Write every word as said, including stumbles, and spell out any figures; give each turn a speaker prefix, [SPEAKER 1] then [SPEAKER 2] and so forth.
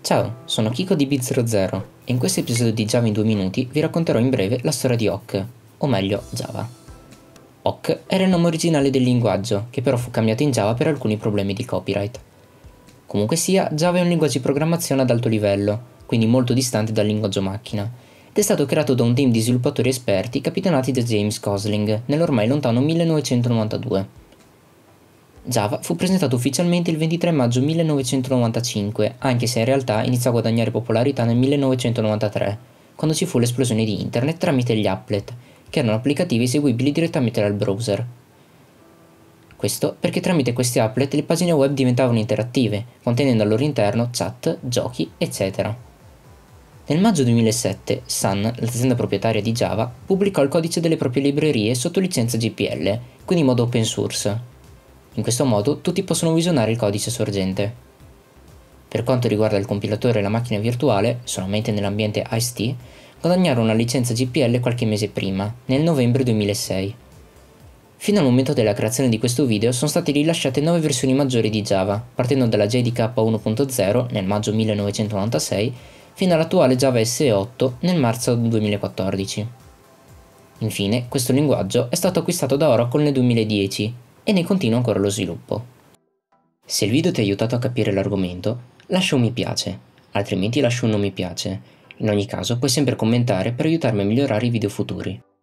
[SPEAKER 1] Ciao, sono Kiko di Bit zero zero e in questo episodio di Java in due minuti vi racconterò in breve la storia di Awk, o meglio Java. Awk era il nome originale del linguaggio, che però fu cambiato in Java per alcuni problemi di copyright. Comunque sia, Java è un linguaggio di programmazione ad alto livello, quindi molto distante dal linguaggio macchina, ed è stato creato da un team di sviluppatori esperti capitanati da James Gosling nell'ormai lontano millenovecentonovantadue. Java fu presentato ufficialmente il ventitré maggio millenovecentonovantacinque, anche se in realtà iniziò a guadagnare popolarità nel millenovecentonovantatré, quando ci fu l'esplosione di internet tramite gli applet, che erano applicativi eseguibili direttamente dal browser. Questo perché tramite questi applet le pagine web diventavano interattive, contenendo al loro interno chat, giochi, eccetera. Nel maggio duemilasette, Sun, l'azienda proprietaria di Java, pubblicò il codice delle proprie librerie sotto licenza G P L, quindi in modo open source. In questo modo tutti possono visionare il codice sorgente. Per quanto riguarda il compilatore e la macchina virtuale, solamente nell'ambiente I C T, guadagnarono una licenza G P L qualche mese prima, nel novembre duemilasei. Fino al momento della creazione di questo video sono state rilasciate nove versioni maggiori di Java, partendo dalla J D K uno punto zero nel maggio millenovecentonovantasei fino all'attuale Java S E otto nel marzo duemilaquattordici. Infine, questo linguaggio è stato acquistato da Oracle nel duemiladieci e ne continua ancora lo sviluppo. Se il video ti ha aiutato a capire l'argomento, lascia un mi piace, altrimenti lascia un non mi piace. In ogni caso puoi sempre commentare per aiutarmi a migliorare i video futuri.